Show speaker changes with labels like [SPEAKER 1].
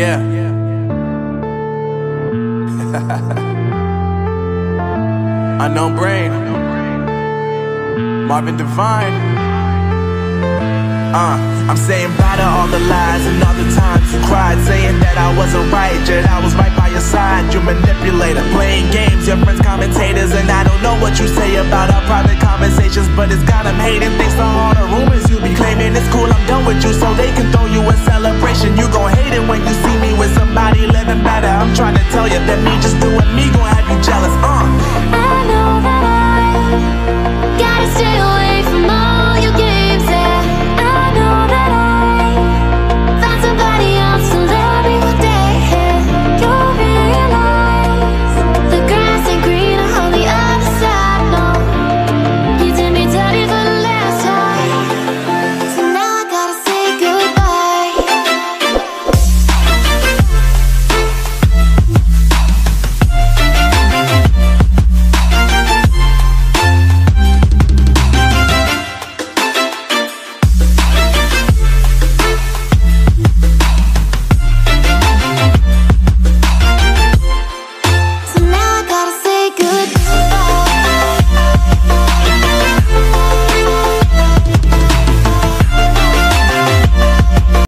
[SPEAKER 1] Yeah. Unknown Brain, Marvin Divine. I'm saying bye to all the lies and all the times you cried, saying that I wasn't right, yet I was right by your side. You manipulator, playing games, your friends commentators, and I don't know what you say about our private conversations, but it's got them hating. Thanks to all the rumors you be claiming. It's cool, I'm done with you, so they can throw you a celebration. You gon' hate it when you see me with somebody living better. I'm trying to tell you that me just doing me